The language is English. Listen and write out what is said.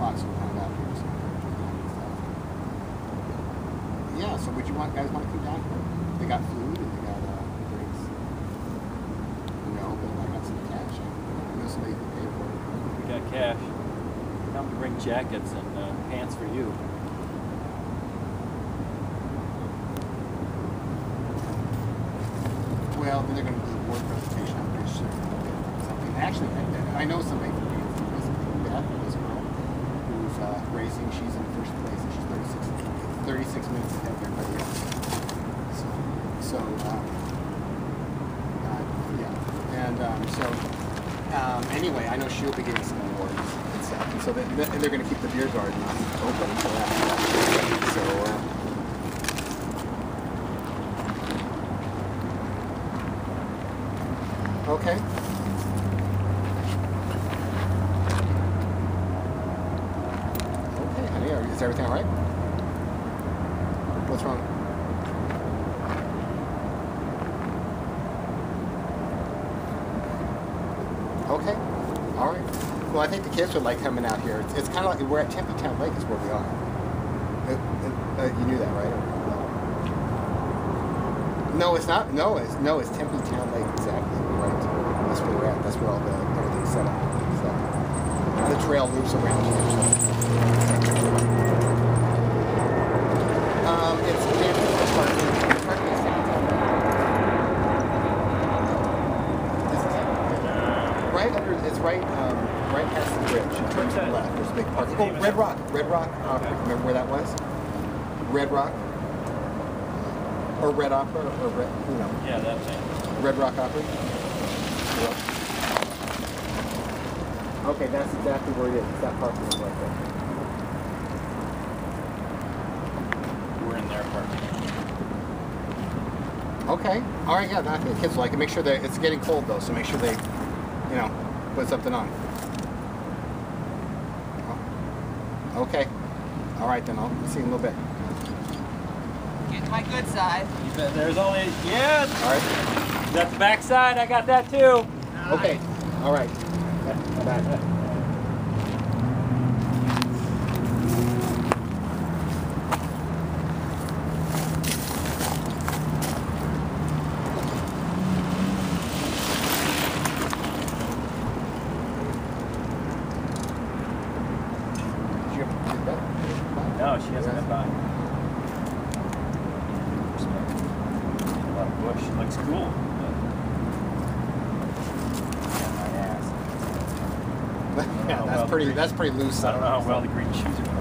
o'clock, so we're kind of out here. So, yeah, so would you guys want to come down here? They got food and they got drinks. No, but I got some cash. I know somebody can pay for it. We got cash. Come to bring jackets and pants for you. Well, then they're going to do a board presentation. I'm pretty sure. Something. Actually, I know somebody from Beth, this girl, who's racing. She's in first place, and she's 36 minutes ahead of everybody else. So yeah. And anyway, I know she'll be getting some awards and stuff. And so they're going to keep the beer garden open until after that. So. Okay. Okay, honey, is everything all right? What's wrong? Okay. All right. Well, I think the kids would like coming out here. It's kind of like we're at Tempe Town Lake is where we are. You knew that, right? No, it's not. No, it's Tempe Town Lake exactly. Right. That's where we're at. That's where all everything's set up. So the trail loops around here. So. It's right under. It's right past the bridge. You turn to the left. There's a big park. Oh, Red Rock. Red Rock. Remember where that was? Red Rock. Or Red Opera, or Red, you know. Yeah, that thing. Red Rock Opera? Yeah. Okay, that's exactly where it is. It's that parking lot right there. We're in their parking. Okay. All right, yeah, I think the kids like it. Make sure that it's getting cold, though, so make sure they, put something on. Okay. All right, then. I'll see you in a little bit. Get my good side. You bet. There's only, yeah. All right. That's the back side. I got that too. Okay. All right. Back. No, she hasn't been by. A lot of bush. Looks cool. Yeah, that's pretty loose. I don't know how well the green shoes are